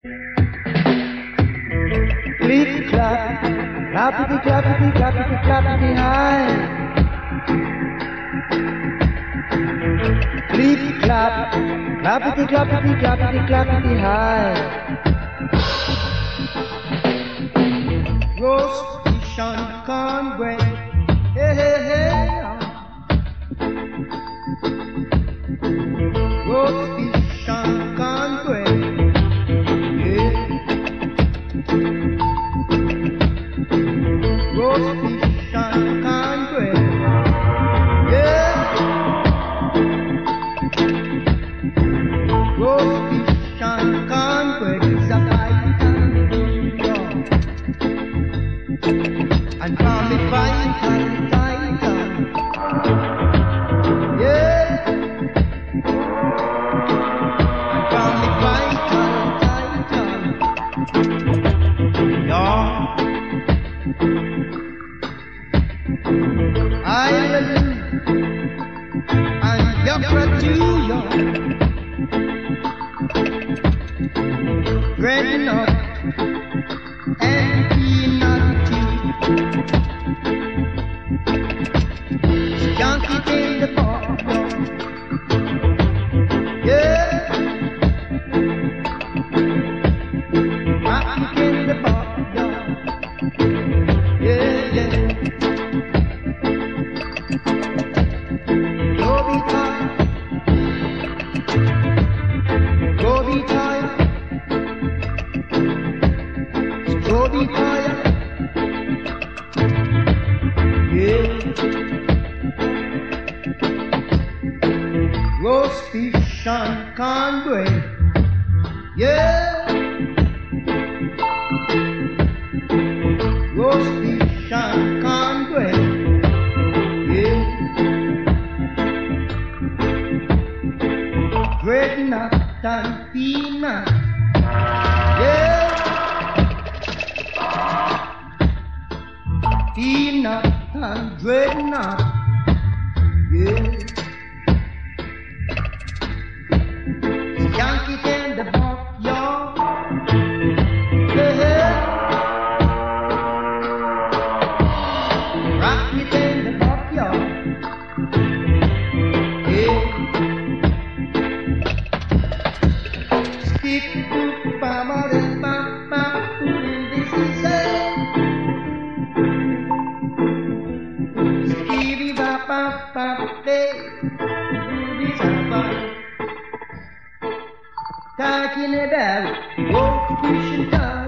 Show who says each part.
Speaker 1: Click clap, clappity clappity clappity clappity high. Click clap, clappity clappity clappity clappity high. Roast fish and cornbread, hey hey hey. Roast fish and cornbread, yeah. Roast fish and cornbread, yeah. Roast fish and cornbread is a vital food, and call it vital, vital, yeah. And call it vital, vital, yeah. Ireland and Yopra New York, Dreadnought and peanut tea, skunk it in the backyard, yeah. Rock it in the backyard, yeah, yeah. Go be tired, go be tired, go be tired, yeah. Roast fish and cornbread, yeah. Roast fish and cornbread, yeah. Dreadnought and peanut, yeah. Peanut and dreadnought, yeah. Skunk it in the backyard, yeah. Rock it in the backyard, yeah. Skip to Bama, this is it. Skibby bop bop bop day, this is fun. Talking about old fishing time.